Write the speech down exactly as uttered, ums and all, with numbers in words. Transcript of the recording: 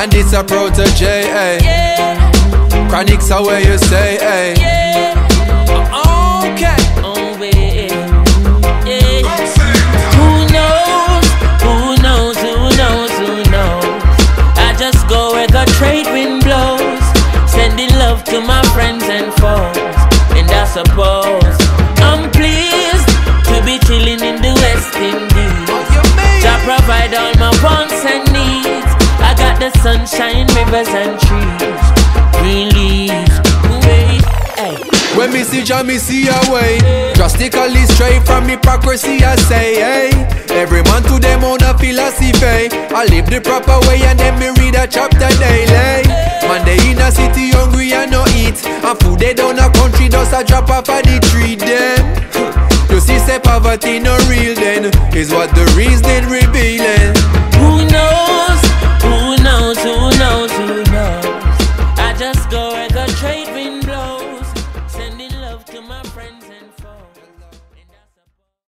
and it's a protege, eh? Yeah. Chronics are where you stay, eh? Yeah. Okay. Oh, yeah. Yeah. Who knows? Who knows? Who knows? Who knows? I just go where the trade wind blows, sending love to my friends and foes. And I suppose I'm pleased to be chilling in the West Indies. I provide all my wants and needs. I got the sunshine, rivers and trees, green leaves. Wait, hey. When me see Jah, me see a way. Drastically straight from hypocrisy, I say, hey. Every man to them own a philosophy. I live the proper way and then me read a chapter daily. Man, they in a city hungry and no eat, and food they down a country does a drop off of the tree them. You see say poverty no real then, is what the reason revealing.